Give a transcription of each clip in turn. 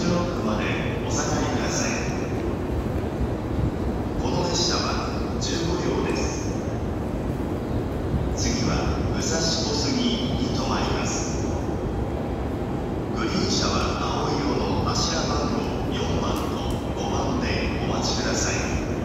ブロックまでお下がりください。この列車は15両です。次は武蔵小杉に停まります。グリーン車は青色の柱番号4番と5番でお待ちください。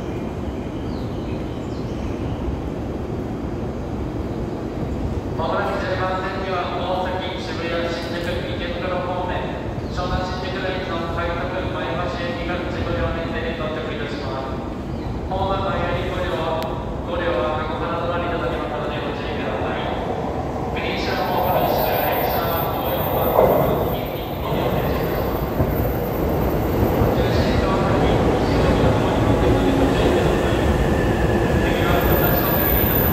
まもなく10番線には大崎、渋谷、新宿、池袋方面、湘南新宿ラインの快速前橋駅が15両編成で到着いたします。ホームのより5両は箱から隣となりますのでご注意ください。グリーン車の方から後ろへ列車は4番と2両停止いたします。中心道路に西側に乗ってくるのでご注意ください。次は武蔵小杉になります。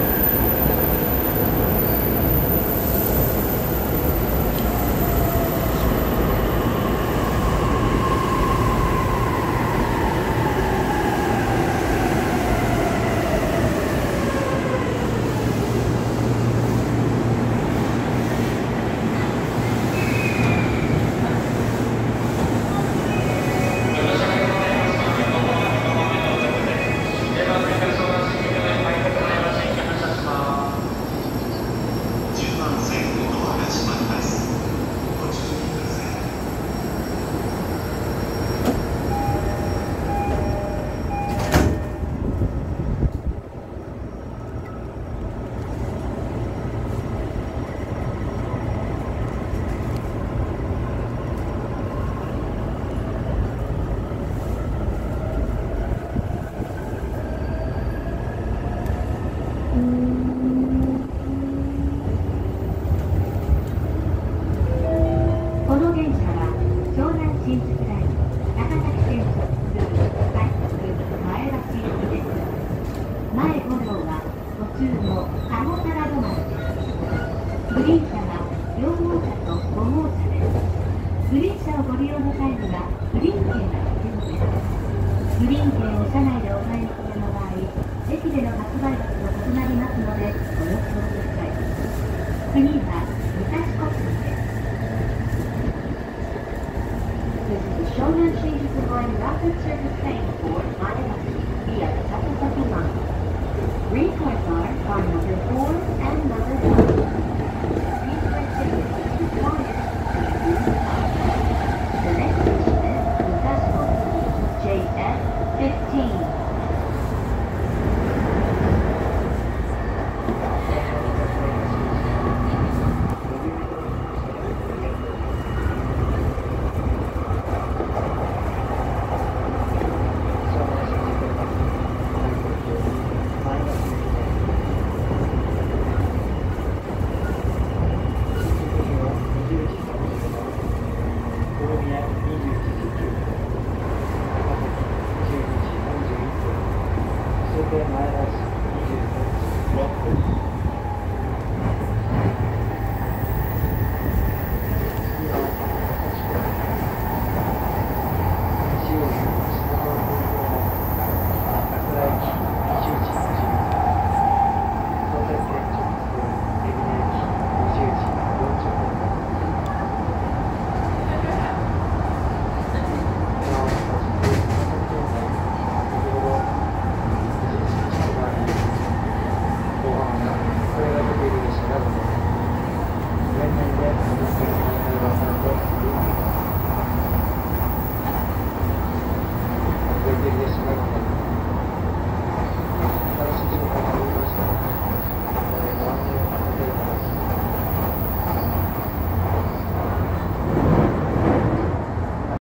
この電車は湘南新宿ライン、高崎線直通快速前橋行きです。前5両は途中の鴨原止まりです。グリーン車は4号車と5号車です。グリーン車をご利用の際にはグリーン券が必要です。グリーン券を車内でお買い求めの場合、駅での発売額と異なりますのでご了承ください。次は武蔵小杉です。This is the Shonan Shinjuku Line rapid service train for Mayabashi via the Takasaki Line. Green cars are car number 4,